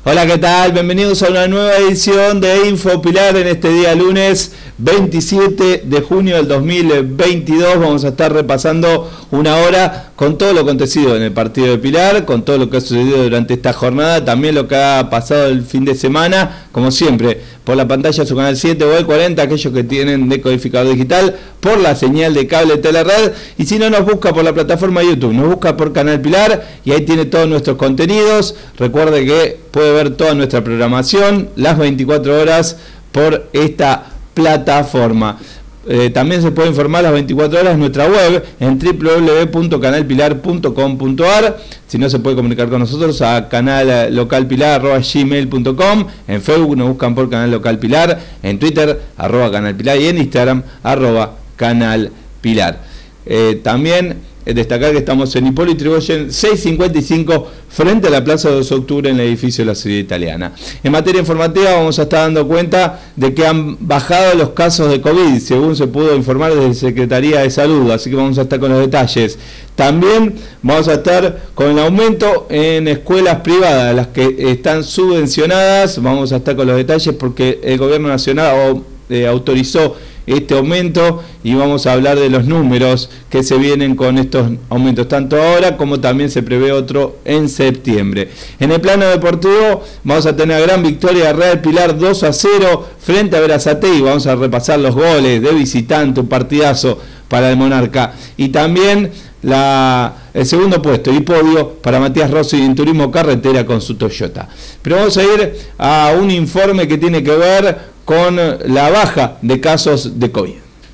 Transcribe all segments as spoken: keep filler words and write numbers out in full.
Hola, ¿qué tal? Bienvenidos a una nueva edición de Info Pilar en este día lunes veintisiete de junio del dos mil veintidós. Vamos a estar repasando una hora con todo lo acontecido en el partido de Pilar, con todo lo que ha sucedido durante esta jornada, también lo que ha pasado el fin de semana, como siempre, por la pantalla de su canal siete o el cuarenta, aquellos que tienen decodificador digital, por la señal de cable Telered, y si no nos busca por la plataforma de YouTube, nos busca por Canal Pilar y ahí tiene todos nuestros contenidos. Recuerde que puede ver toda nuestra programación las veinticuatro horas por esta plataforma. Eh, también se puede informar las veinticuatro horas en nuestra web en doble u doble u doble u punto canal pilar punto com punto a r. Si no, se puede comunicar con nosotros a canal local pilar arroba gmail punto com. En Facebook nos buscan por Canal Local Pilar, en Twitter arroba Canal Pilar y en Instagram arroba Canal Pilar. Eh, también eh, destacar que estamos en Hipólito Yrigoyen seiscientos cincuenta y cinco frente a la Plaza dos de Octubre en el edificio de la Ciudad Italiana. En materia informativa vamos a estar dando cuenta de que han bajado los casos de COVID, según se pudo informar desde la Secretaría de Salud, así que vamos a estar con los detalles. También vamos a estar con el aumento en escuelas privadas, las que están subvencionadas. Vamos a estar con los detalles porque el Gobierno Nacional eh, autorizó este aumento y vamos a hablar de los números que se vienen con estos aumentos, tanto ahora como también se prevé otro en septiembre. En el plano deportivo vamos a tener gran victoria de Real Pilar dos a cero frente a Berazategui. Vamos a repasar los goles de visitante, un partidazo para el Monarca, y también la, el segundo puesto y podio para Matías Rossi en Turismo Carretera con su Toyota. Pero vamos a ir a un informe que tiene que ver con la baja de casos de COVID.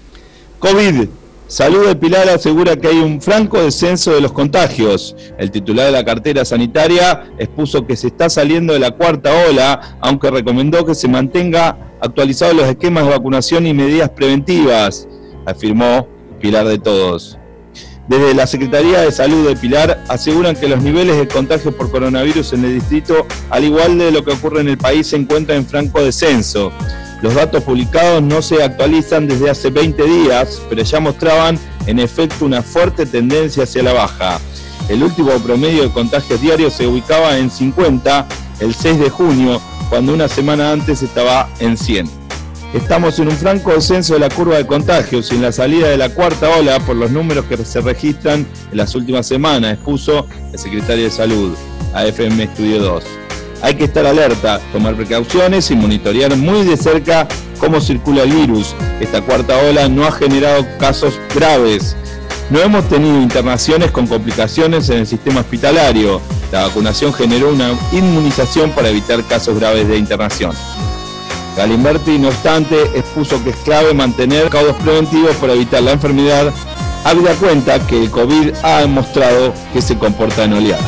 COVID. Salud de Pilar asegura que hay un franco descenso de los contagios. El titular de la cartera sanitaria expuso que se está saliendo de la cuarta ola, aunque recomendó que se mantenga actualizados los esquemas de vacunación y medidas preventivas, afirmó Pilar de Todos. Desde la Secretaría de Salud de Pilar aseguran que los niveles de contagio por coronavirus en el distrito, al igual de lo que ocurre en el país, se encuentran en franco descenso. Los datos publicados no se actualizan desde hace veinte días, pero ya mostraban en efecto una fuerte tendencia hacia la baja. El último promedio de contagios diarios se ubicaba en cincuenta el seis de junio, cuando una semana antes estaba en cien. Estamos en un franco descenso de la curva de contagios y en la salida de la cuarta ola por los números que se registran en las últimas semanas, expuso el secretario de Salud a F M Estudio dos. Hay que estar alerta, tomar precauciones y monitorear muy de cerca cómo circula el virus. Esta cuarta ola no ha generado casos graves. No hemos tenido internaciones con complicaciones en el sistema hospitalario. La vacunación generó una inmunización para evitar casos graves de internación. Galimberti, no obstante, expuso que es clave mantener caudos preventivos para evitar la enfermedad, habida cuenta que el COVID ha demostrado que se comporta en oleadas.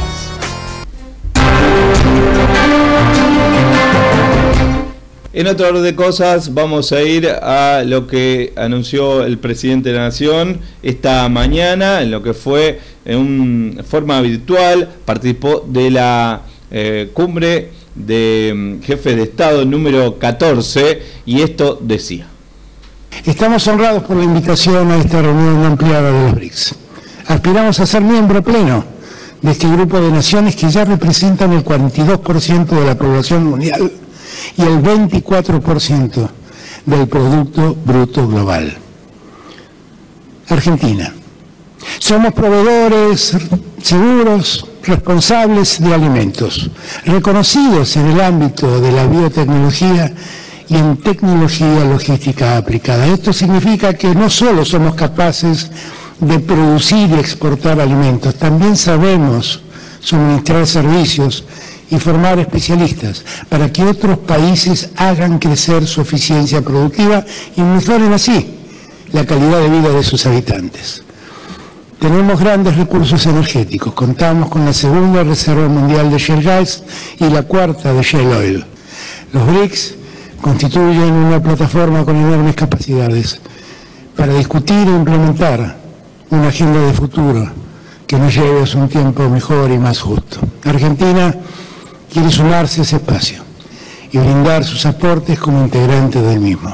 En otro orden de cosas, vamos a ir a lo que anunció el presidente de la Nación esta mañana, en lo que fue en forma virtual, participó de la eh, cumbre de jefes de Estado número catorce, y esto decía: estamos honrados por la invitación a esta reunión ampliada de los B R I C S. Aspiramos a ser miembro pleno de este grupo de naciones que ya representan el cuarenta y dos por ciento de la población mundial y el veinticuatro por ciento del Producto Bruto Global. Argentina. Somos proveedores seguros, responsables de alimentos, reconocidos en el ámbito de la biotecnología y en tecnología logística aplicada. Esto significa que no solo somos capaces de producir y exportar alimentos, también sabemos suministrar servicios y formar especialistas para que otros países hagan crecer su eficiencia productiva y mejoren así la calidad de vida de sus habitantes. Tenemos grandes recursos energéticos, contamos con la segunda reserva mundial de shale gas y la cuarta de shale oil. Los B R I C S constituyen una plataforma con enormes capacidades para discutir e implementar una agenda de futuro que nos lleve a un tiempo mejor y más justo. Argentina quiere sumarse a ese espacio y brindar sus aportes como integrante del mismo.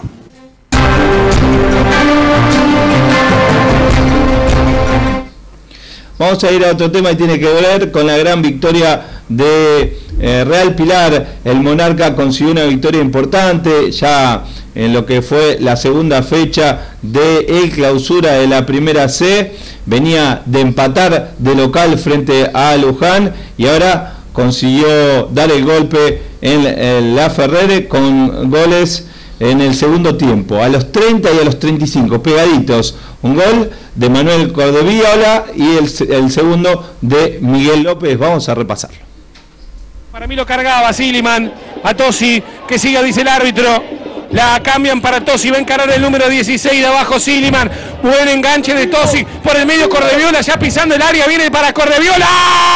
Vamos a ir a otro tema y tiene que ver con la gran victoria de eh, Real Pilar, el Monarca consiguió una victoria importante ya en lo que fue la segunda fecha de el clausura de la primera C. Venía de empatar de local frente a Luján y ahora consiguió dar el golpe en, en la Ferrere con goles en el segundo tiempo, a los treinta y a los treinta y cinco, pegaditos. Un gol de Manuel Cordeviola y el, el segundo de Miguel López. Vamos a repasarlo. Para mí lo cargaba Siliman a Tosi, que siga, dice el árbitro. La cambian para Tosi, va a encarar el número dieciséis de abajo Siliman. Buen enganche de Tosi, por el medio Cordeviola, ya pisando el área, viene para Cordeviola.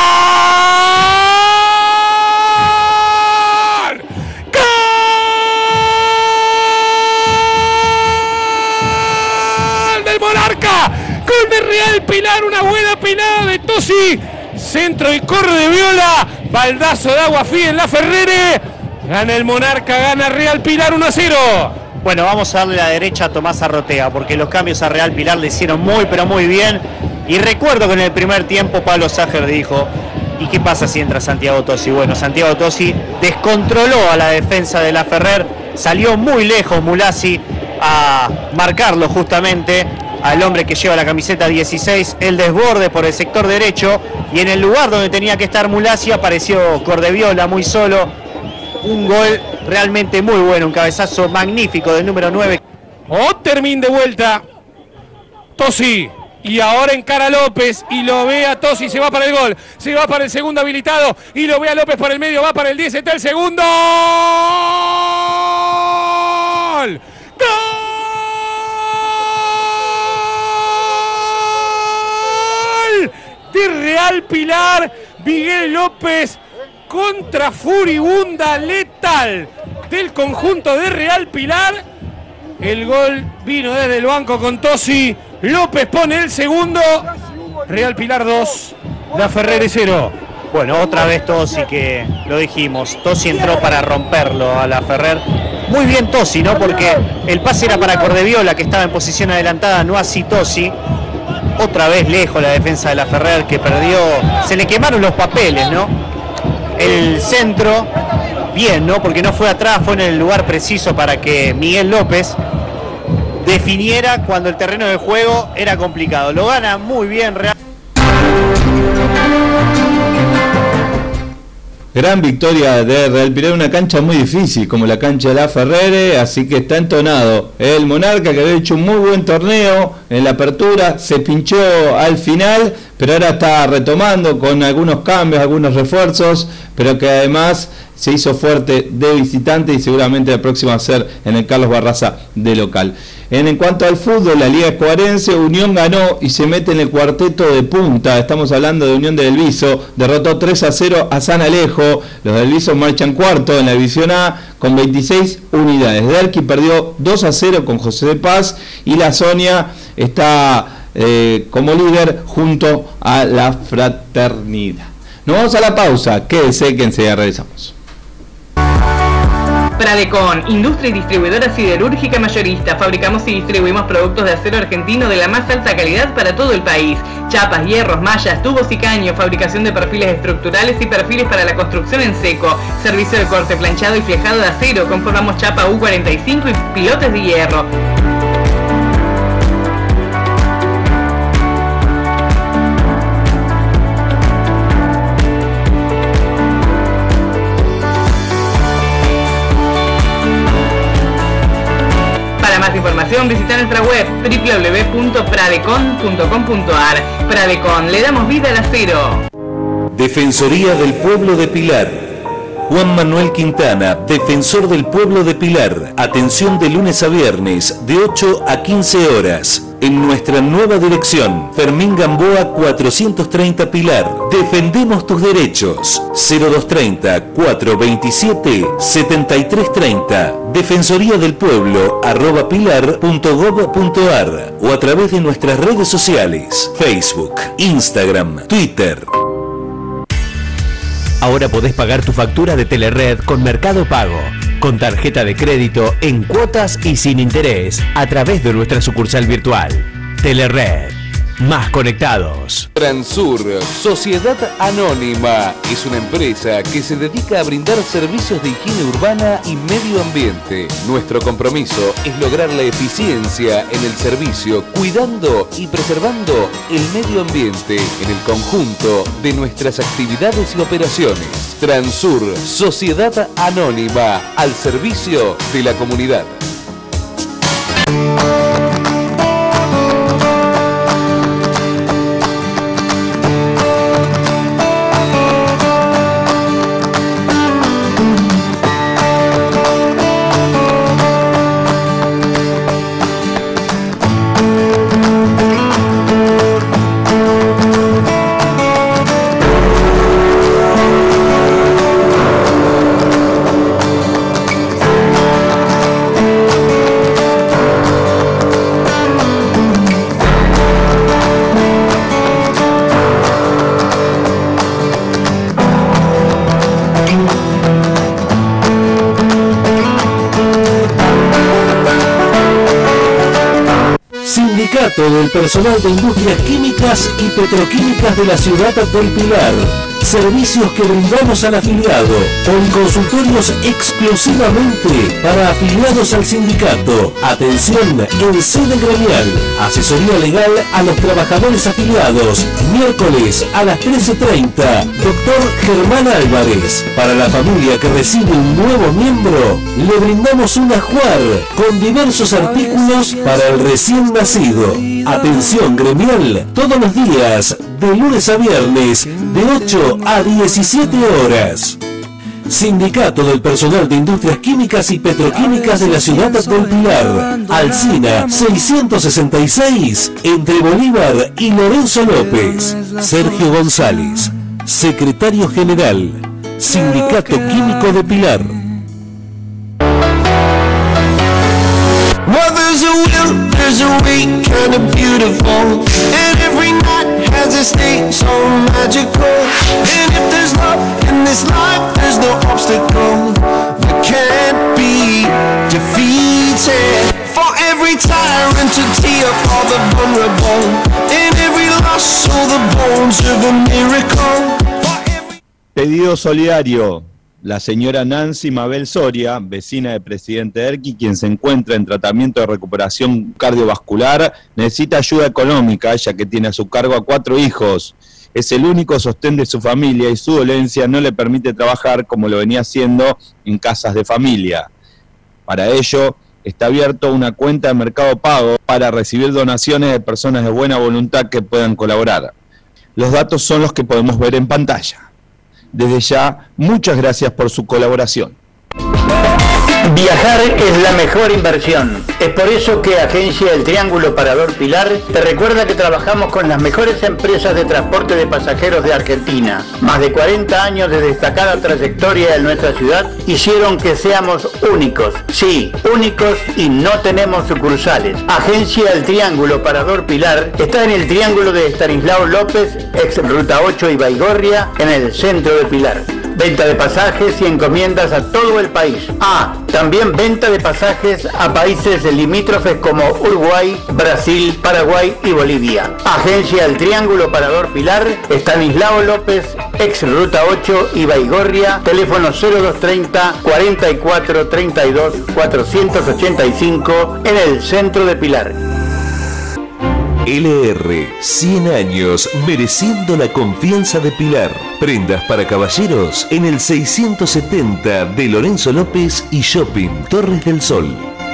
Monarca, gol de Real Pilar, una buena pelada de Tosi, centro y Cordeviola, baldazo de agua fría en la Ferrere, gana el Monarca, gana Real Pilar uno a cero. Bueno, vamos a darle la derecha a Tomás Arrotea, porque los cambios a Real Pilar le hicieron muy pero muy bien, y recuerdo que en el primer tiempo Pablo Ságer dijo, ¿y qué pasa si entra Santiago Tosi? Bueno, Santiago Tosi descontroló a la defensa de la Ferrer, salió muy lejos Mulasi a marcarlo justamente al hombre que lleva la camiseta dieciséis, el desborde por el sector derecho, y en el lugar donde tenía que estar Mulasi apareció Cordeviola muy solo. Un gol realmente muy bueno, un cabezazo magnífico del número nueve. Ottermin de vuelta, Tosi, y ahora encara López y lo ve a Tosi, se va para el gol, se va para el segundo habilitado y lo ve a López por el medio, va para el diez, está el segundo. ¡Gol! De Real Pilar, Miguel López contra furibunda letal del conjunto de Real Pilar. El gol vino desde el banco con Tosi, López pone el segundo, Real Pilar dos, la Ferrere cero. Bueno, otra vez Tosi, que lo dijimos, Tosi entró para romperlo a la Ferrer. Muy bien Tosi, ¿no? Porque el pase era para Cordeviola, que estaba en posición adelantada, no así Tosi. Otra vez lejos la defensa de la Ferrer, que perdió, se le quemaron los papeles, ¿no? El centro, bien, ¿no? Porque no fue atrás, fue en el lugar preciso para que Miguel López definiera cuando el terreno de juego era complicado. Lo gana muy bien Real. Gran victoria de Real Pilar, una cancha muy difícil como la cancha de la Ferrere, así que está entonado el Monarca, que había hecho un muy buen torneo en la apertura, se pinchó al final, pero ahora está retomando con algunos cambios, algunos refuerzos, pero que además se hizo fuerte de visitante y seguramente la próxima va a ser en el Carlos Barraza de local. En, en cuanto al fútbol, la Liga Escuarense, Unión ganó y se mete en el cuarteto de punta. Estamos hablando de Unión de Delviso, derrotó tres a cero a San Alejo. Los Delvisos marchan cuarto en la División A con veintiséis unidades. Derqui perdió dos a cero con José de Paz y la Sonia está eh, como líder junto a la Fraternidad. Nos vamos a la pausa, quédese que enseguida regresamos. Pradecon, industria y distribuidora siderúrgica mayorista. Fabricamos y distribuimos productos de acero argentino de la más alta calidad para todo el país. Chapas, hierros, mallas, tubos y caños. Fabricación de perfiles estructurales y perfiles para la construcción en seco. Servicio de corte, planchado y flejado de acero. Conformamos chapa U cuarenta y cinco y pilotes de hierro. Para más información visita nuestra web doble u doble u doble u punto pradecon punto com punto a r. Pradecon, le damos vida al acero. Defensoría del Pueblo de Pilar. Juan Manuel Quintana, Defensor del Pueblo de Pilar. Atención de lunes a viernes, de ocho a quince horas. En nuestra nueva dirección, Fermín Gamboa cuatrocientos treinta Pilar. Defendemos tus derechos. cero dos treinta, cuatrocientos veintisiete, setenta y tres treinta. Defensoría del Pueblo, arroba pilar punto gob punto a r o a través de nuestras redes sociales, Facebook, Instagram, Twitter. Ahora podés pagar tu factura de Telered con Mercado Pago, con tarjeta de crédito, en cuotas y sin interés, a través de nuestra sucursal virtual. Telered, más conectados. Transur, Sociedad Anónima, es una empresa que se dedica a brindar servicios de higiene urbana y medio ambiente. Nuestro compromiso es lograr la eficiencia en el servicio, cuidando y preservando el medio ambiente en el conjunto de nuestras actividades y operaciones. Transur, Sociedad Anónima, al servicio de la comunidad. Del personal de industrias químicas y petroquímicas de la ciudad del Pilar. Servicios que brindamos al afiliado, con consultorios exclusivamente para afiliados al sindicato. Atención en sede gremial. Asesoría legal a los trabajadores afiliados. Miércoles a las trece treinta. Doctor Germán Álvarez. Para la familia que recibe un nuevo miembro, le brindamos un ajuar con diversos artículos para el recién nacido. Atención gremial todos los días, de lunes a viernes, de ocho a diecisiete horas. Sindicato del Personal de Industrias Químicas y Petroquímicas de la ciudad del Pilar. Alsina seiscientos sesenta y seis, entre Bolívar y Lorenzo López. Sergio González, secretario general, Sindicato Químico de Pilar. Well, there's a will, there's a way, kind of beautiful. And every night has a state so magical. And if there's love in this life, there's no obstacle that can't be defeated. For every tyrant to tear for the vulnerable. In every loss, all the bones of a miracle. Every... Pedido solidario. La señora Nancy Mabel Soria, vecina de Presidente Erqui, quien se encuentra en tratamiento de recuperación cardiovascular, necesita ayuda económica, ya que tiene a su cargo a cuatro hijos. Es el único sostén de su familia y su dolencia no le permite trabajar como lo venía haciendo en casas de familia. Para ello, está abierto una cuenta de Mercado Pago para recibir donaciones de personas de buena voluntad que puedan colaborar. Los datos son los que podemos ver en pantalla. Desde ya, muchas gracias por su colaboración. Viajar es la mejor inversión. Es por eso que Agencia El Triángulo Parador Pilar te recuerda que trabajamos con las mejores empresas de transporte de pasajeros de Argentina. Más de cuarenta años de destacada trayectoria en nuestra ciudad hicieron que seamos únicos. Sí, únicos y no tenemos sucursales. Agencia El Triángulo Parador Pilar está en el Triángulo de Estanislao López, ex Ruta ocho y Baigorria, en el centro de Pilar. Venta de pasajes y encomiendas a todo el país. Ah, también venta de pasajes a países limítrofes como Uruguay, Brasil, Paraguay y Bolivia. Agencia El Triángulo Parador Pilar, Estanislao López, ex Ruta ocho y Baigorria, teléfono cero dos treinta, cuarenta y cuatro, treinta y dos, cuatrocientos ochenta y cinco, en el centro de Pilar. L R, cien años mereciendo la confianza de Pilar. Prendas para caballeros en el seiscientos setenta de Lorenzo López y Shopping Torres del Sol.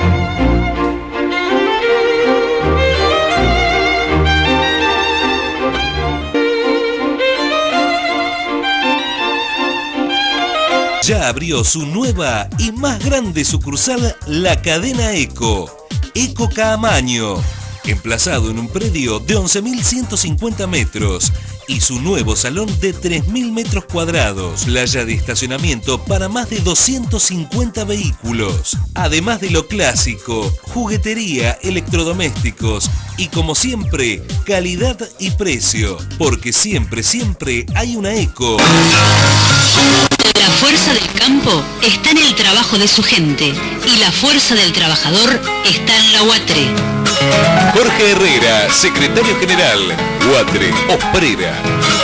Ya abrió su nueva y más grande sucursal, la cadena Eco. Eco Caamaño. Emplazado en un predio de once mil ciento cincuenta metros y su nuevo salón de tres mil metros cuadrados, playa de estacionamiento para más de doscientos cincuenta vehículos, además de lo clásico, juguetería, electrodomésticos y, como siempre, calidad y precio, porque siempre, siempre hay una Eco. La fuerza del campo está en el trabajo de su gente y la fuerza del trabajador está en la UATRE. Jorge Herrera, secretario general, UATRE, Osprera.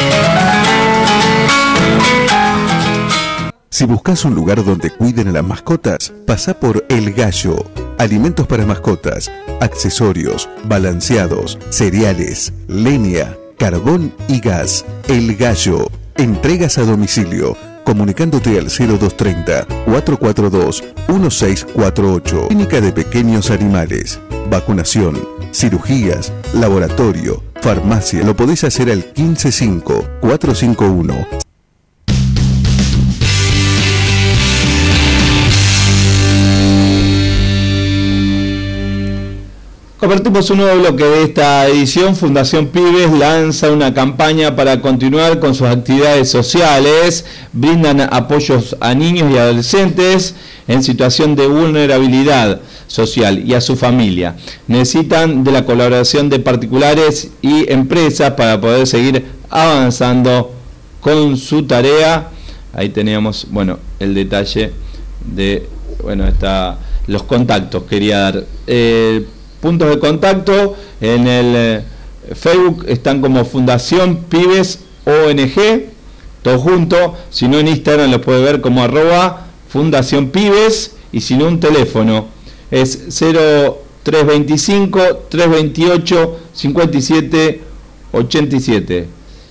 Si buscas un lugar donde cuiden a las mascotas, pasá por El Gallo. Alimentos para mascotas, accesorios, balanceados, cereales, leña, carbón y gas. El Gallo. Entregas a domicilio. Comunicándote al cero dos treinta, cuatrocientos cuarenta y dos, dieciséis cuarenta y ocho. Clínica de pequeños animales. Vacunación, cirugías, laboratorio, farmacia. Lo podés hacer al quince cinco, cuatrocientos cincuenta y uno. Compartimos un nuevo bloque de esta edición. Fundación Pibes lanza una campaña para continuar con sus actividades sociales. Brindan apoyos a niños y adolescentes en situación de vulnerabilidad social y a su familia. Necesitan de la colaboración de particulares y empresas para poder seguir avanzando con su tarea. Ahí teníamos, bueno, el detalle de, bueno, está, los contactos quería dar. Eh, Puntos de contacto en el eh, Facebook están como Fundación Pibes O N G, todo junto. Si no, en Instagram lo puede ver como arroba Fundación Pibes, y si no, un teléfono es cero tres veinticinco, tres veintiocho, cincuenta y siete ochenta y siete.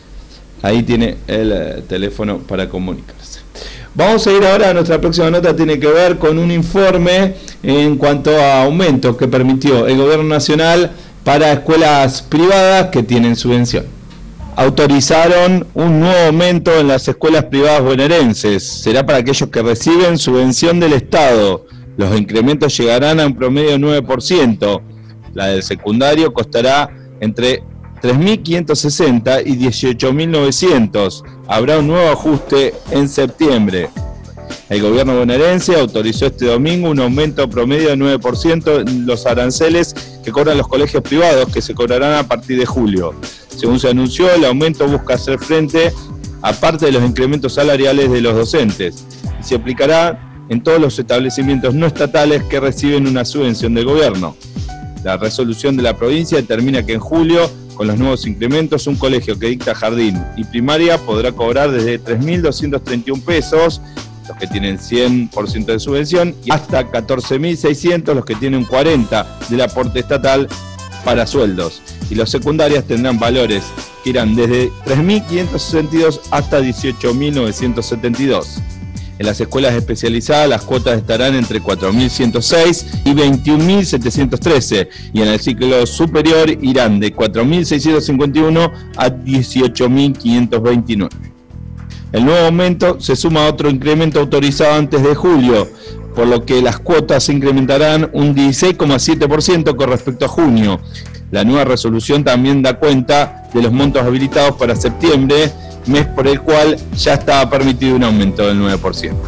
Ahí tiene el eh, teléfono para comunicarse. Vamos a ir ahora a nuestra próxima nota, tiene que ver con un informe en cuanto a aumentos que permitió el Gobierno Nacional para escuelas privadas que tienen subvención. Autorizaron un nuevo aumento en las escuelas privadas bonaerenses. Será para aquellos que reciben subvención del Estado. Los incrementos llegarán a un promedio de nueve por ciento. La del secundario costará entre tres mil quinientos sesenta y dieciocho mil novecientos. Habrá un nuevo ajuste en septiembre. El gobierno bonaerense autorizó este domingo un aumento promedio de nueve por ciento en los aranceles que cobran los colegios privados, que se cobrarán a partir de julio. Según se anunció, el aumento busca hacer frente a parte de los incrementos salariales de los docentes y se aplicará en todos los establecimientos no estatales que reciben una subvención del gobierno. La resolución de la provincia determina que en julio, con los nuevos incrementos, un colegio que dicta jardín y primaria podrá cobrar desde tres mil doscientos treinta y uno pesos, los que tienen cien por ciento de subvención, y hasta catorce mil seiscientos los que tienen cuarenta por ciento del aporte estatal para sueldos. Y los secundarias tendrán valores que irán desde tres mil quinientos sesenta y dos hasta dieciocho mil novecientos setenta y dos. En las escuelas especializadas las cuotas estarán entre cuatro mil ciento seis y veintiún mil setecientos trece, y en el ciclo superior irán de cuatro mil seiscientos cincuenta y uno a dieciocho mil quinientos veintinueve. El nuevo aumento se suma a otro incremento autorizado antes de julio, por lo que las cuotas se incrementarán un dieciséis coma siete por ciento con respecto a junio. La nueva resolución también da cuenta de los montos habilitados para septiembre, mes por el cual ya estaba permitido un aumento del nueve por ciento.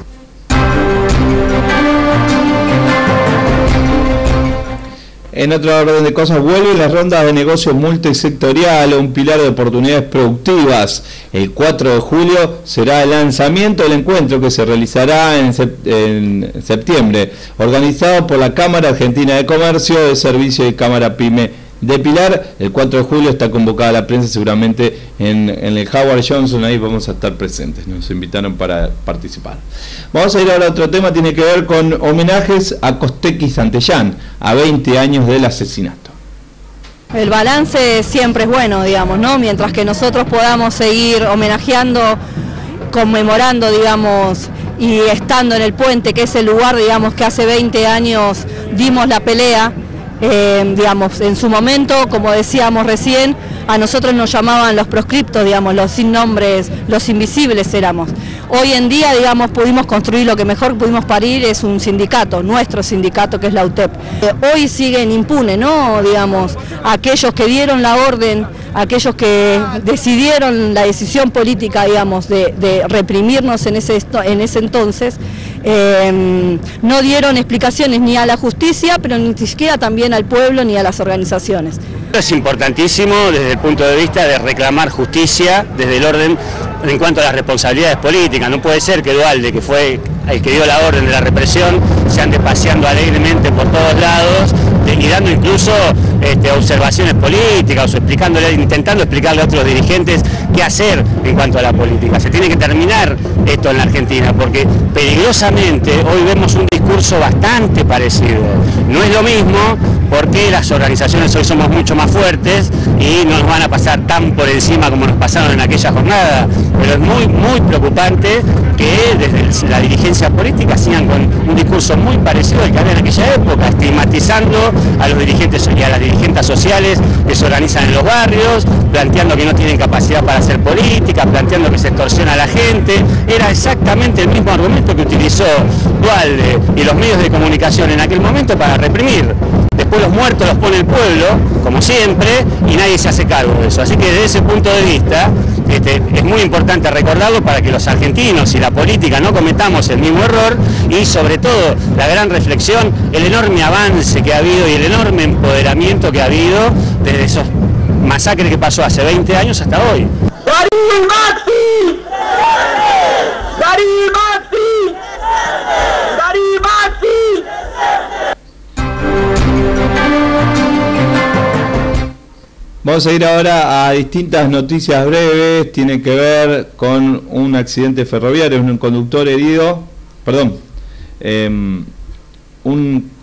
En otro orden de cosas, vuelven las rondas de negocio multisectorial, un pilar de oportunidades productivas. El cuatro de julio será el lanzamiento del encuentro que se realizará en, sept en septiembre, organizado por la Cámara Argentina de Comercio, de Servicio y Cámara Pyme de Pilar. El cuatro de julio está convocada la prensa, seguramente en, en el Howard Johnson, ahí vamos a estar presentes, nos invitaron para participar. Vamos a ir ahora a otro tema, tiene que ver con homenajes a Costec y Santillán, a veinte años del asesinato. El balance siempre es bueno, digamos, ¿no? Mientras que nosotros podamos seguir homenajeando, conmemorando, digamos, y estando en el puente, que es el lugar, digamos, que hace veinte años dimos la pelea. Eh, digamos, en su momento, como decíamos recién, a nosotros nos llamaban los proscriptos, digamos, los sin nombres, los invisibles éramos. Hoy en día, digamos, pudimos construir lo que mejor pudimos parir, es un sindicato, nuestro sindicato, que es la U T E P. Eh, hoy siguen impunes, ¿no? Digamos, aquellos que dieron la orden, aquellos que decidieron la decisión política, digamos, de, de reprimirnos en ese, en ese entonces, eh, no dieron explicaciones ni a la justicia, pero ni siquiera también al pueblo ni a las organizaciones. Es importantísimo desde el punto de vista de reclamar justicia, desde el orden en cuanto a las responsabilidades políticas. No puede ser que Duhalde, que fue el que dio la orden de la represión, se ande paseando alegremente por todos lados y dando incluso este, observaciones políticas o explicándole, intentando explicarle a otros dirigentes qué hacer en cuanto a la política. Se tiene que terminar esto en la Argentina, porque peligrosamente hoy vemos un discurso bastante parecido. No es lo mismo, porque las organizaciones hoy somos mucho más fuertes y no nos van a pasar tan por encima como nos pasaron en aquella jornada, pero es muy, muy preocupante que desde la dirigencia política sigan con un discurso muy parecido al que había en aquella época, estigmatizando a los dirigentes y a las dirigentes sociales que se organizan en los barrios, planteando que no tienen capacidad para hacer política, planteando que se extorsiona a la gente. Era exactamente el mismo argumento que utilizó Duhalde y los medios de comunicación en aquel momento para reprimir. Después los muertos los pone el pueblo, como siempre, y nadie se hace cargo de eso. Así que desde ese punto de vista, este, es muy importante recordarlo para que los argentinos y la política no cometamos el mismo error, y sobre todo la gran reflexión, el enorme avance que ha habido y el enorme empoderamiento que ha habido desde esos masacres que pasó hace veinte años hasta hoy. ¡Darío Maxi! ¡Darío Maxi! ¡Darío Maxi! Vamos a ir ahora a distintas noticias breves. Tiene que ver con un accidente ferroviario, un conductor herido, perdón, eh, un,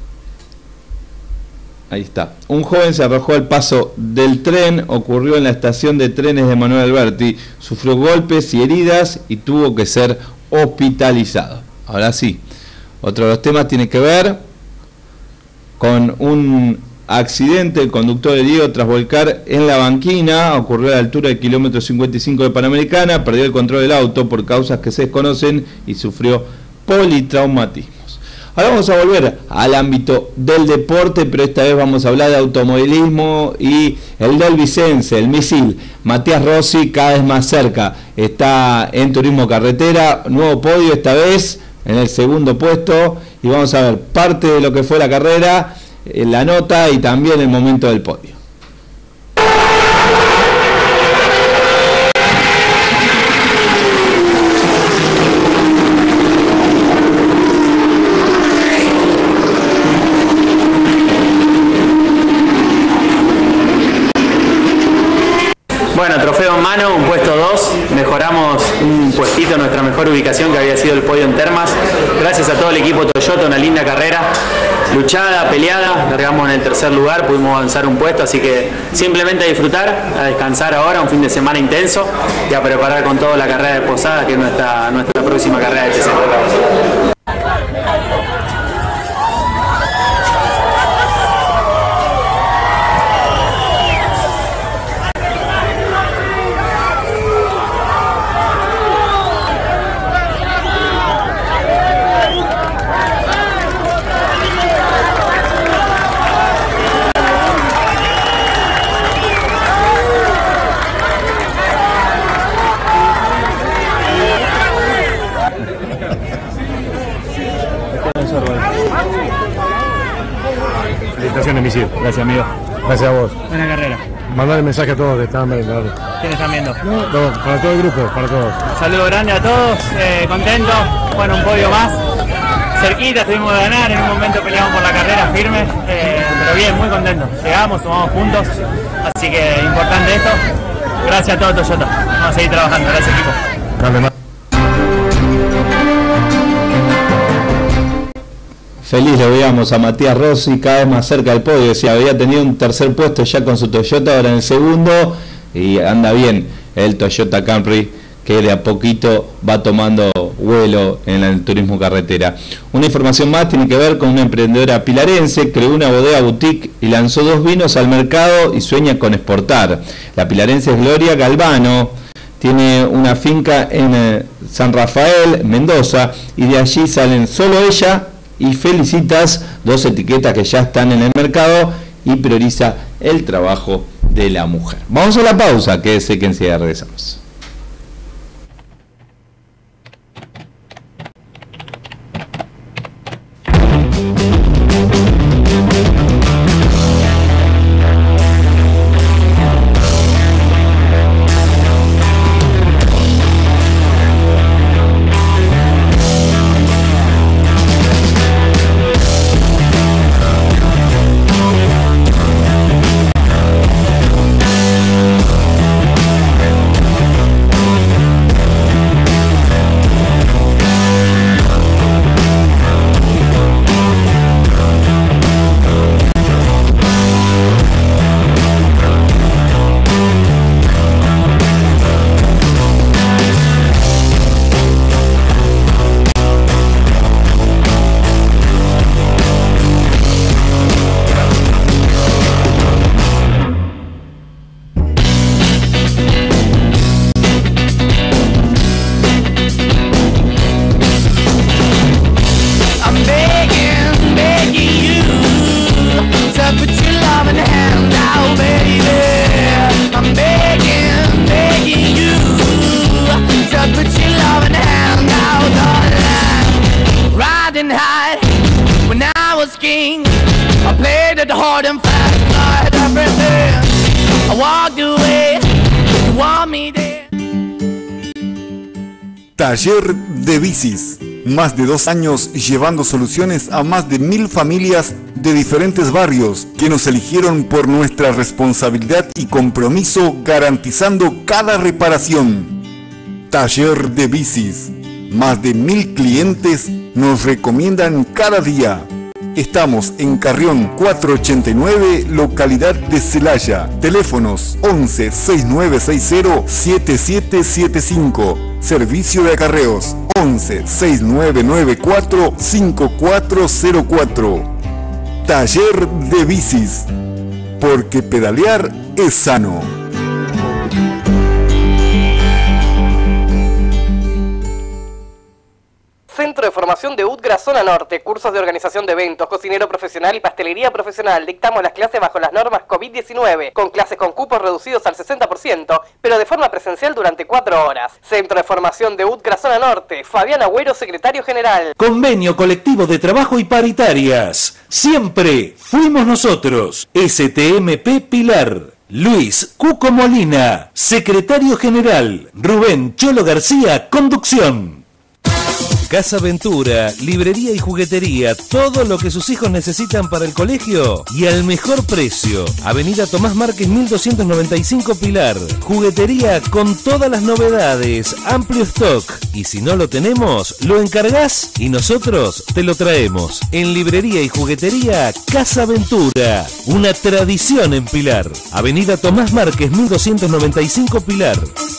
ahí está, un joven se arrojó al paso del tren, ocurrió en la estación de trenes de Manuel Alberti, sufrió golpes y heridas y tuvo que ser hospitalizado. Ahora sí, otro de los temas tiene que ver con un accidente. El conductor herido tras volcar en la banquina, ocurrió a la altura del kilómetro cincuenta y cinco de Panamericana, perdió el control del auto por causas que se desconocen y sufrió politraumatismos. Ahora vamos a volver al ámbito del deporte, pero esta vez vamos a hablar de automovilismo y el del Vicense, el misil. Matías Rossi cada vez más cerca, está en turismo carretera, nuevo podio esta vez en el segundo puesto, y vamos a ver parte de lo que fue la carrera, la nota y también el momento del podio. Bueno, trofeo en mano, un puesto dos, mejoramos un puestito, nuestra mejor ubicación que había sido el podio en Termas. Gracias a todo el equipo Toyota, una linda carrera, luchada, peleada, largamos en el tercer lugar, pudimos avanzar un puesto, así que simplemente a disfrutar, a descansar ahora, un fin de semana intenso y a preparar con todo la carrera de Posada, que es nuestra, nuestra próxima carrera de T C. Felicitaciones, misil. Gracias, amigo. Gracias a vos. Buena carrera. Mandar el mensaje a todos que estaban viendo. Dale. ¿Quiénes están viendo? No, no, para todo el grupo, para todos. Saludo grande a todos, eh, contentos. Bueno, un podio más. Cerquita, tuvimos de ganar, en un momento peleamos por la carrera firme, eh, pero bien, muy contentos. Llegamos, sumamos puntos, así que importante esto. Gracias a todos, Toyota. Vamos a seguir trabajando, gracias equipo. Dale, más. Feliz lo veíamos a Matías Rossi cada vez más cerca del podio. Decía, había tenido un tercer puesto ya con su Toyota, ahora en el segundo, y anda bien el Toyota Camry, que de a poquito va tomando vuelo en el turismo carretera. Una información más tiene que ver con una emprendedora pilarense, creó una bodega boutique y lanzó dos vinos al mercado y sueña con exportar. La pilarense es Gloria Galvano, tiene una finca en eh, San Rafael, Mendoza, y de allí salen Solo Ella y Felicitas, dos etiquetas que ya están en el mercado, y prioriza el trabajo de la mujer. Vamos a la pausa, quédese que enseguida regresamos. asking. I played it hard and fast, I had everything. I walked away, you want me there. Taller de Bicis. Más de dos años llevando soluciones a más de mil familias de diferentes barrios que nos eligieron por nuestra responsabilidad y compromiso, garantizando cada reparación. Taller de Bicis. Más de mil clientes nos recomiendan cada día. Estamos en Carrión cuatrocientos ochenta y nueve, localidad de Celaya. Teléfonos once, sesenta y nueve sesenta, setenta y siete setenta y cinco. Servicio de acarreos once, sesenta y nueve noventa y cuatro, cincuenta y cuatro cero cuatro. Taller de Bicis. Porque pedalear es sano. Centro de Formación de UTGRA Zona Norte, cursos de organización de eventos, cocinero profesional y pastelería profesional. Dictamos las clases bajo las normas COVID diecinueve, con clases con cupos reducidos al sesenta por ciento, pero de forma presencial durante cuatro horas. Centro de Formación de UTGRA Zona Norte, Fabián Agüero, secretario general. Convenio colectivo de trabajo y paritarias. Siempre fuimos nosotros. S T M P Pilar. Luis Cuco Molina, secretario general. Rubén Cholo García, conducción. Casa Ventura, librería y juguetería, todo lo que sus hijos necesitan para el colegio y al mejor precio. Avenida Tomás Márquez mil doscientos noventa y cinco Pilar. Juguetería con todas las novedades, amplio stock. Y si no lo tenemos, lo encargás y nosotros te lo traemos. En librería y juguetería, Casa Ventura, una tradición en Pilar. Avenida Tomás Márquez mil doscientos noventa y cinco Pilar.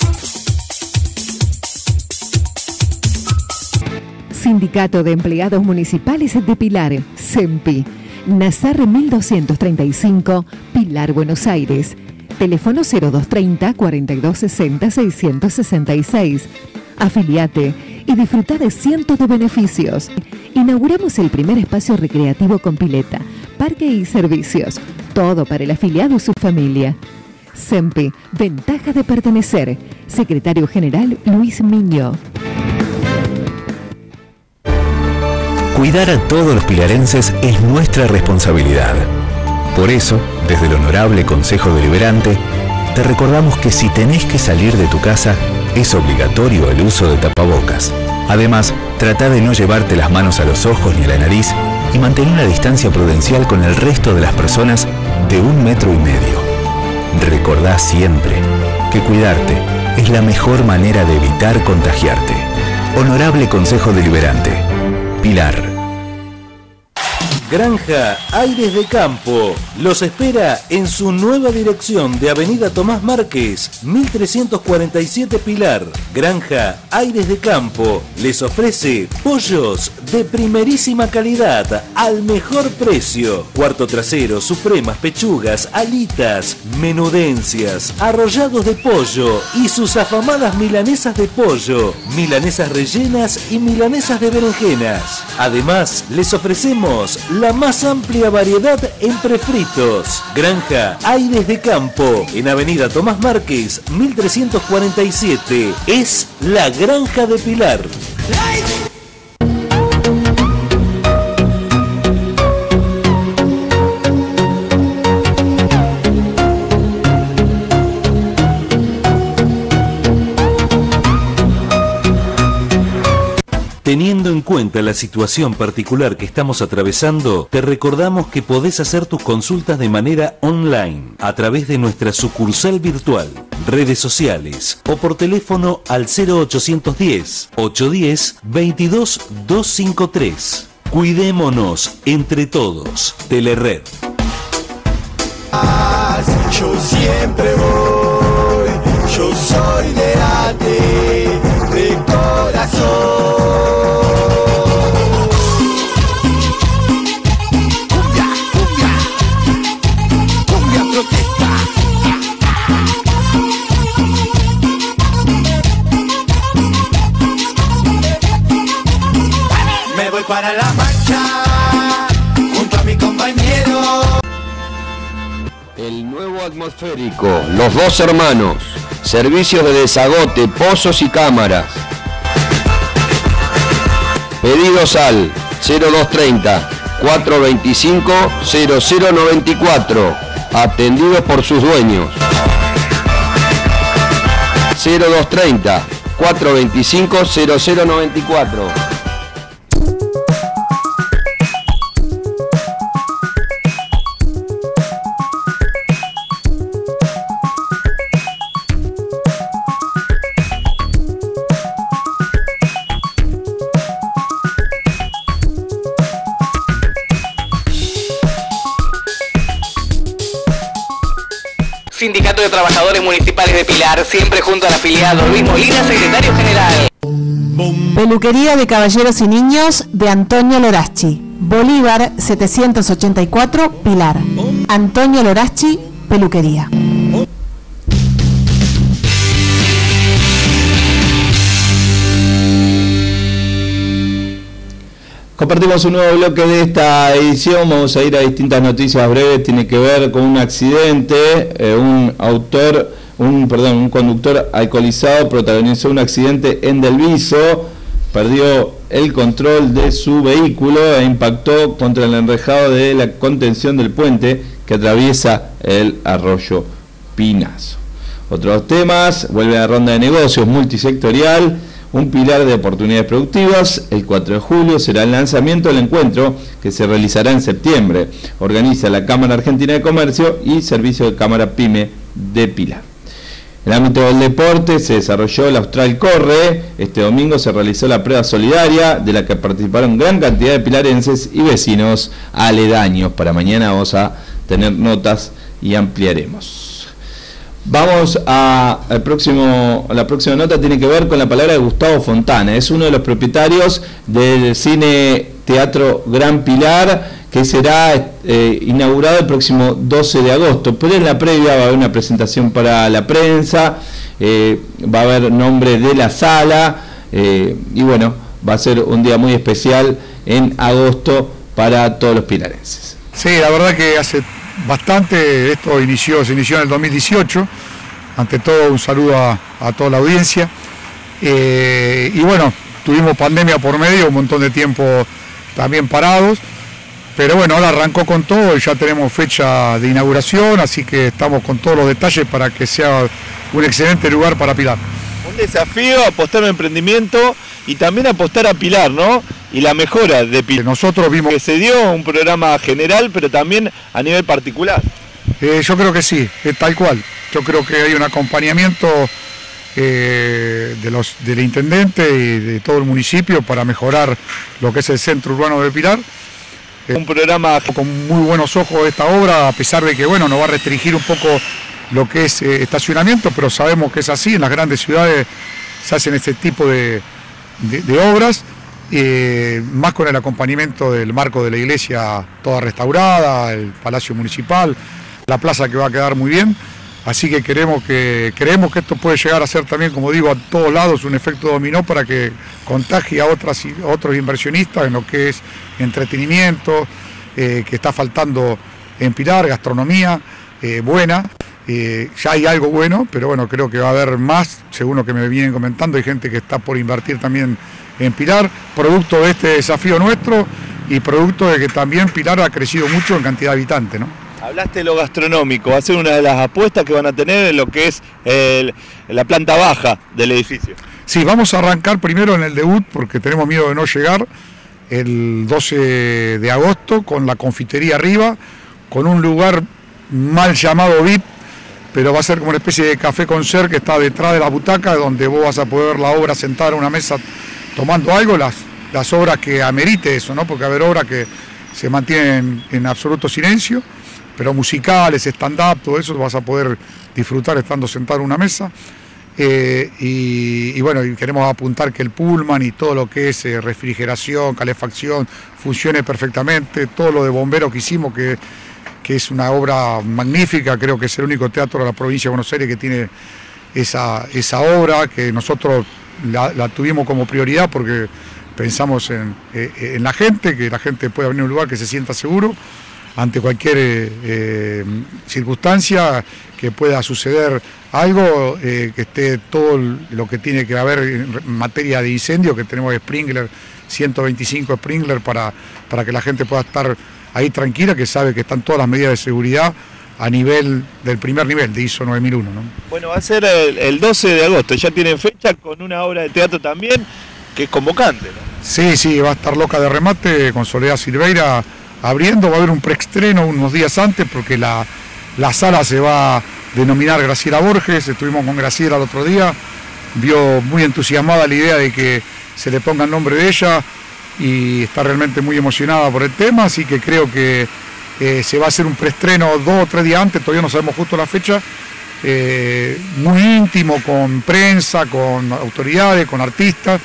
Sindicato de Empleados Municipales de Pilar, SEMPI, Nazar mil doscientos treinta y cinco, Pilar, Buenos Aires. Teléfono cero dos treinta, cuarenta y dos sesenta, seiscientos sesenta y seis. Afiliate y disfruta de cientos de beneficios. Inauguramos el primer espacio recreativo con pileta, parque y servicios. Todo para el afiliado y su familia. SEMPI, ventaja de pertenecer. Secretario General Luis Miño. Cuidar a todos los pilarenses es nuestra responsabilidad. Por eso, desde el Honorable Consejo Deliberante, te recordamos que si tenés que salir de tu casa, es obligatorio el uso de tapabocas. Además, trata de no llevarte las manos a los ojos ni a la nariz y mantén una distancia prudencial con el resto de las personas de un metro y medio. Recordá siempre que cuidarte es la mejor manera de evitar contagiarte. Honorable Consejo Deliberante. Pilar. Granja Aires de Campo los espera en su nueva dirección de Avenida Tomás Márquez, mil trescientos cuarenta y siete Pilar. Granja Aires de Campo les ofrece pollos de primerísima calidad al mejor precio. Cuarto trasero, supremas, pechugas, alitas, menudencias, arrollados de pollo y sus afamadas milanesas de pollo, milanesas rellenas y milanesas de berenjenas. Además, les ofrecemos la más amplia variedad en prefritos. Granja Aires de Campo, en Avenida Tomás Márquez, mil trescientos cuarenta y siete. Es la Granja de Pilar. Teniendo en cuenta la situación particular que estamos atravesando, te recordamos que podés hacer tus consultas de manera online, a través de nuestra sucursal virtual, redes sociales o por teléfono al cero ochocientos diez, ochocientos diez, veintidós doscientos cincuenta y tres. Cuidémonos entre todos. Telered. Yo siempre voy, yo soy de arte, de corazón. Me voy para la marcha, junto a mi compañero. El nuevo atmosférico, Los Dos Hermanos, servicios de desagote, pozos y cámaras. Pedidos al cero dos treinta, cuatro dos cinco, cero cero nueve cuatro, atendidos por sus dueños. cero dos treinta, cuatro dos cinco, cero cero nueve cuatro. Sindicato de Trabajadores Municipales de Pilar, siempre junto al afiliado Luis Molina, secretario general. Peluquería de Caballeros y Niños de Antonio Lorachi, Bolívar setecientos ochenta y cuatro, Pilar. Antonio Lorachi, Peluquería. Compartimos un nuevo bloque de esta edición, vamos a ir a distintas noticias breves, tiene que ver con un accidente, eh, un autor, un perdón, un conductor alcoholizado protagonizó un accidente en Delviso, perdió el control de su vehículo e impactó contra el enrejado de la contención del puente que atraviesa el arroyo Pinazo. Otros temas, vuelve a la ronda de negocios multisectorial, un pilar de oportunidades productivas. El cuatro de julio será el lanzamiento del encuentro que se realizará en septiembre. Organiza la Cámara Argentina de Comercio y Servicio de Cámara Pyme de Pilar. En el ámbito del deporte se desarrolló el Austral Corre. Este domingo se realizó la prueba solidaria de la que participaron gran cantidad de pilarenses y vecinos aledaños. Para mañana vamos a tener notas y ampliaremos. Vamos a el próximo, la próxima nota tiene que ver con la palabra de Gustavo Fontana. Es uno de los propietarios del Cine Teatro Gran Pilar, que será eh, inaugurado el próximo doce de agosto. Pero en la previa va a haber una presentación para la prensa, eh, va a haber nombre de la sala, eh, y bueno, va a ser un día muy especial en agosto para todos los pilarenses. Sí, la verdad que hace bastante, esto inició, se inició en el dos mil dieciocho, ante todo un saludo a, a toda la audiencia, eh, y bueno, tuvimos pandemia por medio, un montón de tiempo también parados, pero bueno, ahora arrancó con todo y ya tenemos fecha de inauguración, así que estamos con todos los detalles para que sea un excelente lugar para Pilar. Un desafío, apostar en emprendimiento y también apostar a Pilar, ¿no? Y la mejora de Pilar. Nosotros vimos que se dio un programa general, pero también a nivel particular. Eh, yo creo que sí, es tal cual. Yo creo que hay un acompañamiento eh, de los, del intendente y de todo el municipio para mejorar lo que es el centro urbano de Pilar. Eh, un programa con muy buenos ojos esta obra, a pesar de que bueno, nos va a restringir un poco lo que es eh, estacionamiento, pero sabemos que es así, en las grandes ciudades se hacen este tipo de, de, de obras, eh, más con el acompañamiento del marco de la iglesia toda restaurada, el Palacio Municipal, la plaza que va a quedar muy bien, así que queremos que creemos que esto puede llegar a ser también, como digo, a todos lados un efecto dominó para que contagie a, otras, a otros inversionistas en lo que es entretenimiento, eh, que está faltando en Pilar, gastronomía eh, buena. Eh, ya hay algo bueno, pero bueno, creo que va a haber más, según lo que me vienen comentando, hay gente que está por invertir también en Pilar, producto de este desafío nuestro y producto de que también Pilar ha crecido mucho en cantidad de habitantes, ¿no? Hablaste de lo gastronómico, va a ser una de las apuestas que van a tener en lo que es el, la planta baja del edificio. Sí, vamos a arrancar primero en el debut porque tenemos miedo de no llegar, el doce de agosto, con la confitería arriba, con un lugar mal llamado V I P, pero va a ser como una especie de café concert que está detrás de la butaca, donde vos vas a poder ver la obra sentada en una mesa tomando algo, las, las obras que amerite eso, ¿no? Porque va a haber obras que se mantienen en, en absoluto silencio, pero musicales, stand-up, todo eso vas a poder disfrutar estando sentado en una mesa. Eh, y, y bueno, y queremos apuntar que el pullman y todo lo que es eh, refrigeración, calefacción, funcione perfectamente, todo lo de bomberos que hicimos, que que es una obra magnífica, creo que es el único teatro de la provincia de Buenos Aires que tiene esa, esa obra, que nosotros la, la tuvimos como prioridad porque pensamos en, en la gente, que la gente pueda venir a un lugar que se sienta seguro ante cualquier eh, eh, circunstancia, que pueda suceder algo, eh, que esté todo lo que tiene que haber en materia de incendio, que tenemos sprinkler ciento veinticinco sprinkler para, para que la gente pueda estar ahí tranquila, que sabe que están todas las medidas de seguridad a nivel del primer nivel de I S O nueve mil uno, ¿no? Bueno, va a ser el, el doce de agosto, ya tienen fecha con una obra de teatro también, que es convocante, ¿no? Sí, sí, va a estar Loca de Remate con Soledad Silveira abriendo, va a haber un preestreno unos días antes porque la, la sala se va a denominar Graciela Borges. Estuvimos con Graciela el otro día, vio muy entusiasmada la idea de que se le ponga el nombre de ella y está realmente muy emocionada por el tema, así que creo que eh, se va a hacer un preestreno dos o tres días antes, todavía no sabemos justo la fecha, eh, muy íntimo, con prensa, con autoridades, con artistas,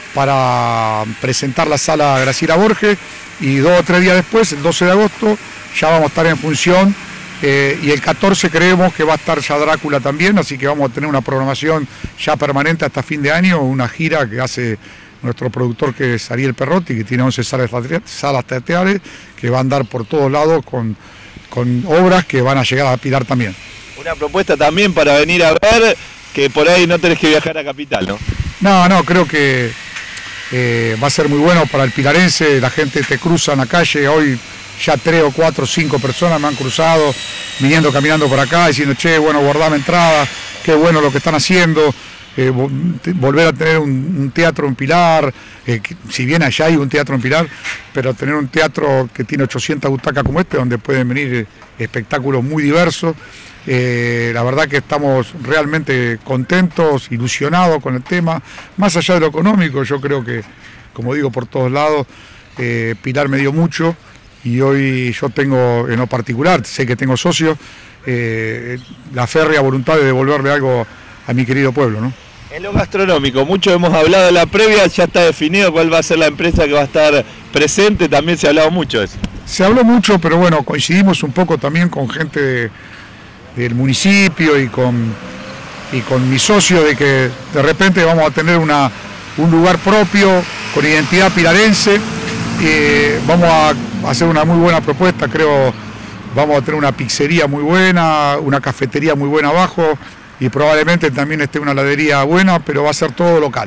para presentar la sala Graciela Borges, y dos o tres días después, el doce de agosto, ya vamos a estar en función, eh, y el catorce creemos que va a estar ya Drácula también, así que vamos a tener una programación ya permanente hasta fin de año, una gira que hace nuestro productor, que es Ariel Perrotti, que tiene once salas, salas teatrales, que va a andar por todos lados con, con obras que van a llegar a Pilar también. Una propuesta también para venir a ver, que por ahí no tenés que viajar a Capital, ¿no? No, no, creo que eh, va a ser muy bueno para el pilarense. La gente te cruza en la calle, hoy ya tres o cuatro o cinco personas me han cruzado, viniendo caminando por acá, diciendo, che, bueno, guardame entrada, qué bueno lo que están haciendo, eh, volver a tener un, un teatro en Pilar, eh, que, si bien allá hay un teatro en Pilar, pero tener un teatro que tiene ochocientas butacas como este, donde pueden venir eh, espectáculos muy diversos. Eh, la verdad que estamos realmente contentos, ilusionados con el tema, más allá de lo económico. Yo creo que, como digo por todos lados, eh, Pilar me dio mucho, y hoy yo tengo, en lo particular, sé que tengo socios, eh, la férrea voluntad de devolverle algo a mi querido pueblo, ¿no? En lo gastronómico, mucho hemos hablado en la previa, ya está definido cuál va a ser la empresa que va a estar presente, también se ha hablado mucho de eso. Se habló mucho, pero bueno, coincidimos un poco también con gente de, del municipio y con, y con mi socio, de que de repente vamos a tener una, un lugar propio, con identidad pilarense. Eh, vamos a hacer una muy buena propuesta, creo. Vamos a tener una pizzería muy buena, una cafetería muy buena abajo, y probablemente también esté una heladería buena, pero va a ser todo local.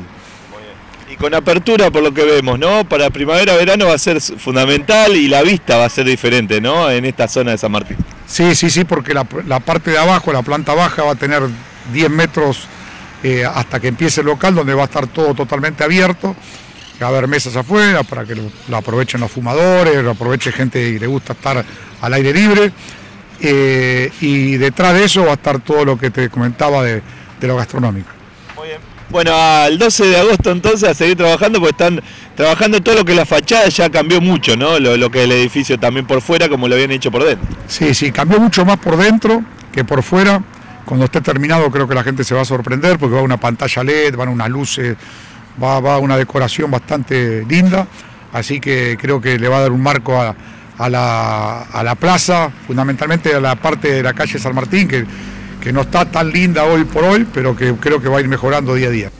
Y con apertura, por lo que vemos, ¿no? Para primavera, verano va a ser fundamental, y la vista va a ser diferente, ¿no? En esta zona de San Martín. Sí, sí, sí, porque la, la parte de abajo, la planta baja, va a tener diez metros eh, hasta que empiece el local, donde va a estar todo totalmente abierto. Va a haber mesas afuera para que lo, lo aprovechen los fumadores, lo aproveche gente que le gusta estar al aire libre. Eh, y detrás de eso va a estar todo lo que te comentaba de, de lo gastronómico. Muy bien. Bueno, al doce de agosto entonces a seguir trabajando, porque están trabajando todo lo que la fachada ya cambió mucho, ¿no? Lo, lo que es el edificio también por fuera, como lo habían hecho por dentro. Sí, sí, cambió mucho más por dentro que por fuera. Cuando esté terminado creo que la gente se va a sorprender, porque va a una pantalla L E D, van unas luces, va, va una decoración bastante linda, así que creo que le va a dar un marco a, a, la, a la plaza, fundamentalmente a la parte de la calle San Martín, que, que no está tan linda hoy por hoy, pero que creo que va a ir mejorando día a día.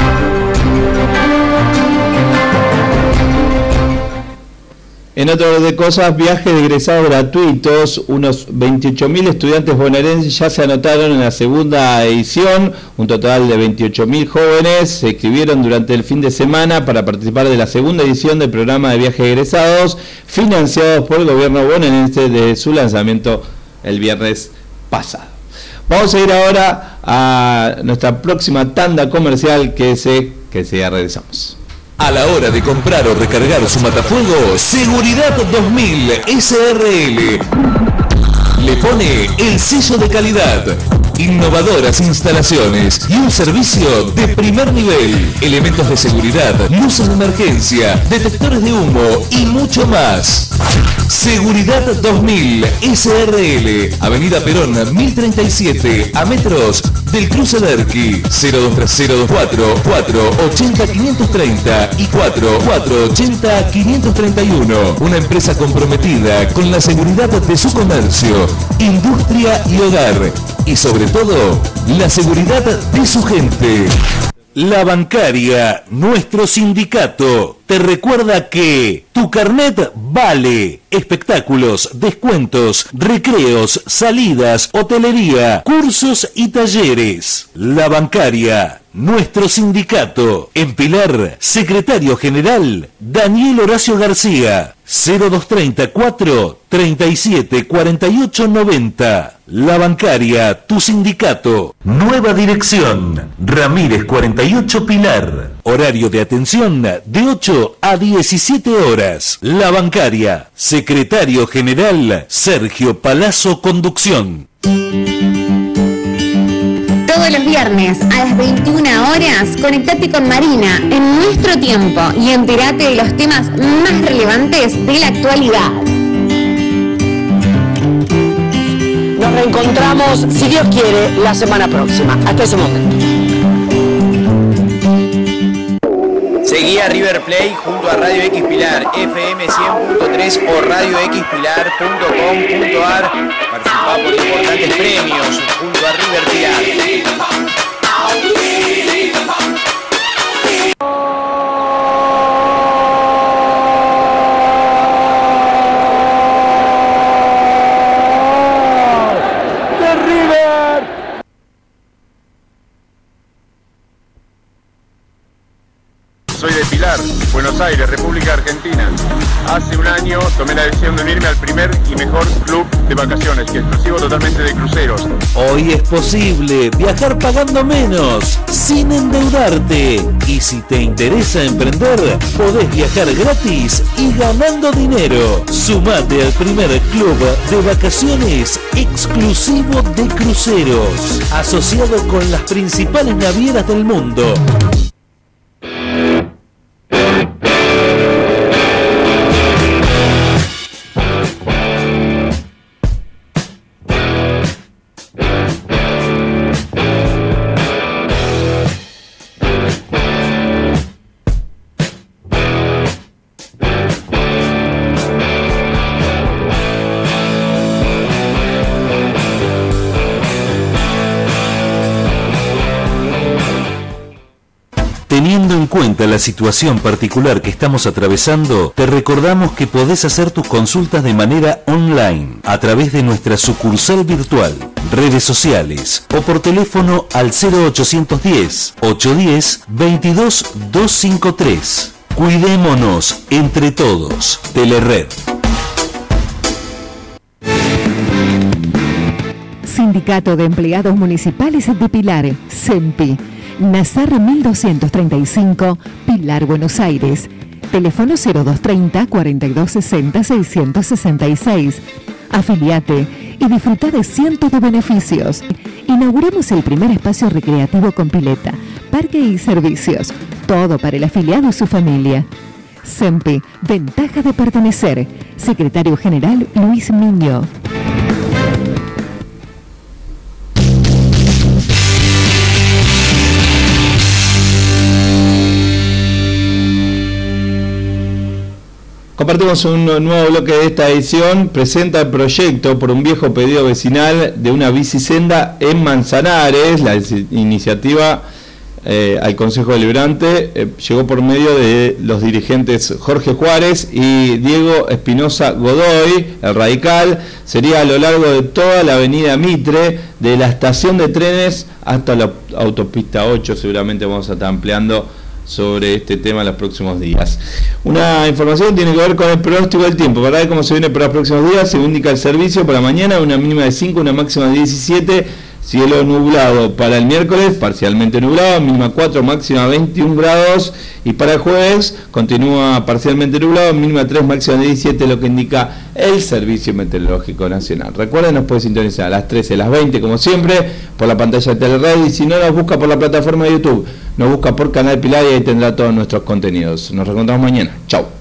En otro de cosas, viajes de egresados gratuitos. Unos veintiocho mil estudiantes bonaerenses ya se anotaron en la segunda edición. Un total de veintiocho mil jóvenes se inscribieron durante el fin de semana para participar de la segunda edición del programa de viajes egresados, financiados por el gobierno bonaerense desde su lanzamiento el viernes pasado. Vamos a ir ahora a nuestra próxima tanda comercial, que sé que ya regresamos. A la hora de comprar o recargar su matafuego, Seguridad dos mil S R L le pone el sello de calidad, innovadoras instalaciones y un servicio de primer nivel, elementos de seguridad, luces de emergencia, detectores de humo y mucho más. Seguridad dos mil S R L, Avenida Perón mil treinta y siete, a metros del cruce Derqui. Cero dos tres cero dos cuatro cuatro ochenta quinientos treinta y cuatro cuatro ochenta quinientos treinta y uno. Una empresa comprometida con la seguridad de su comercio, industria y hogar, y sobre todo la seguridad de su gente. La Bancaria, nuestro sindicato, te recuerda que tu carnet vale. Espectáculos, descuentos, recreos, salidas, hotelería, cursos y talleres. La Bancaria, nuestro sindicato. En Pilar, secretario general, Daniel Horacio García, cero dos treinta y cuatro, treinta y siete, cuarenta y ocho, noventa. La Bancaria, tu sindicato. Nueva dirección, Ramírez cuarenta y ocho Pilar. Horario de atención de ocho a diecisiete horas. La Bancaria, secretario general, Sergio Palazzo, conducción. Todos los viernes a las veintiuna horas, conectate con Marina en nuestro tiempo y entérate de los temas más relevantes de la actualidad. Nos reencontramos, si Dios quiere, la semana próxima. Hasta ese momento. Seguí a River Play junto a Radio X Pilar, F M cien punto tres o radio x pilar punto com punto a r. Participá por importantes premios junto a River Pilar. Soy de Pilar, Buenos Aires, República Argentina. Hace un año tomé la decisión de unirme al primer y mejor club de vacaciones, que es exclusivo totalmente de cruceros. Hoy es posible viajar pagando menos, sin endeudarte. Y si te interesa emprender, podés viajar gratis y ganando dinero. Sumate al primer club de vacaciones exclusivo de cruceros, asociado con las principales navieras del mundo. Teniendo en cuenta la situación particular que estamos atravesando, te recordamos que podés hacer tus consultas de manera online, a través de nuestra sucursal virtual, redes sociales o por teléfono al cero ochocientos diez, ochocientos diez, veintidós doscientos cincuenta y tres. Cuidémonos entre todos. Telered. Sindicato de Empleados Municipales de Pilar, SEMPI. Nazar mil doscientos treinta y cinco, Pilar, Buenos Aires. Teléfono cero dos treinta, cuarenta y dos sesenta, seiscientos sesenta y seis. Afiliate y disfruta de cientos de beneficios. Inauguramos el primer espacio recreativo con pileta, parque y servicios. Todo para el afiliado y su familia. SEMPI, ventaja de pertenecer. Secretario General Luis Miño. Compartimos un nuevo bloque de esta edición. Presenta el proyecto por un viejo pedido vecinal de una bicisenda en Manzanares. La iniciativa eh, al Consejo Deliberante eh, llegó por medio de los dirigentes Jorge Juárez y Diego Espinosa Godoy, el radical. Sería a lo largo de toda la avenida Mitre, de la estación de trenes hasta la autopista ocho. Seguramente vamos a estar ampliando sobre este tema en los próximos días. Una información tiene que ver con el pronóstico del tiempo. Para ver cómo se viene para los próximos días, se indica el servicio para mañana, una mínima de cinco, una máxima de diecisiete, cielo nublado. Para el miércoles, parcialmente nublado, mínima cuatro, máxima veintiún grados. Y para el jueves, continúa parcialmente nublado, mínima tres, máxima de diecisiete, lo que indica el Servicio Meteorológico Nacional. Recuerden, nos puede sintonizar a las trece, a las veinte, como siempre, por la pantalla de Telered. Y si no, nos busca por la plataforma de YouTube, nos busca por Canal Pilar y ahí tendrá todos nuestros contenidos. Nos reencontramos mañana. Chau.